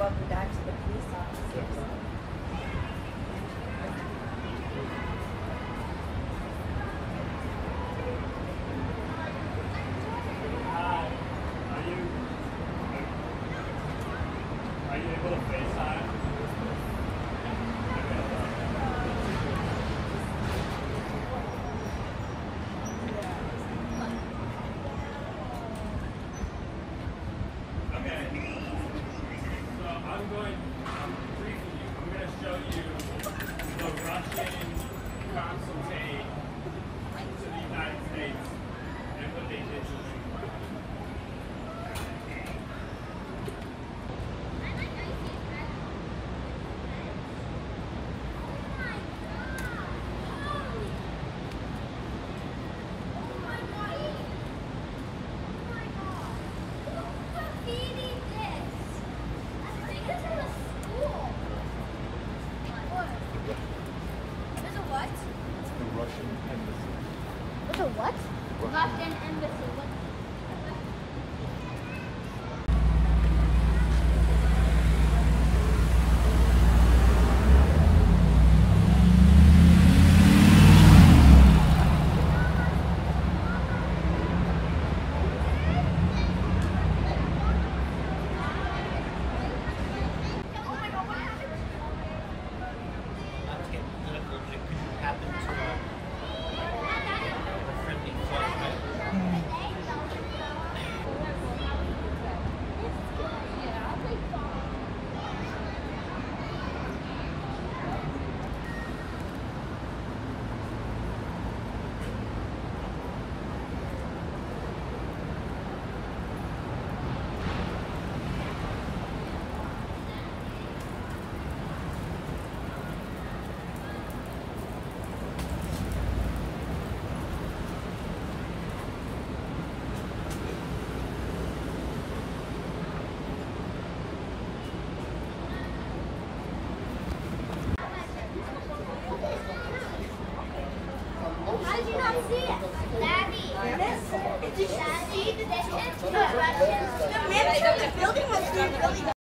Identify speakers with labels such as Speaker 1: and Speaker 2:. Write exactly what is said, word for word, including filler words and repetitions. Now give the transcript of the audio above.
Speaker 1: I'll be back to the police officers.
Speaker 2: Hi. Are you are you able to FaceTime? Okay. So I'm going, I'm briefing you, I'm going to show you the Russian Consulate to the United States and what they did to you.
Speaker 3: Russian embassy.
Speaker 4: What's a what? Russian embassy. What?
Speaker 5: Not to get political, but it could happen to a, a friendly foe, right?
Speaker 4: How did you not see it? Daddy. This? Did you see the distance? The Russians. The manager of the building was doing really